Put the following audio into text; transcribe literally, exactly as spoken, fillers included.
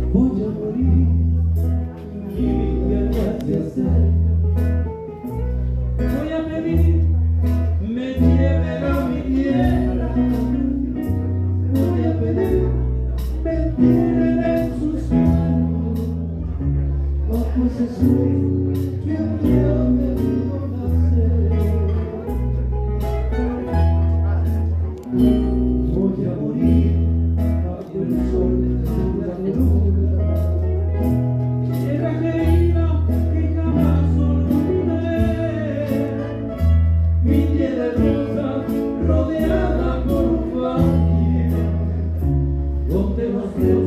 Voy a morir y mi vida te hace hacer. Voy a pedir me lleven a mi tierra. Voy a pedir me tiren en sus manos. Bajo ese sol que había debido nacer. Voy a morir bajo el sol de la luna. Tierra querida que jamás olvidé. Mi tierra rosa rodeada por un valle donde nos dio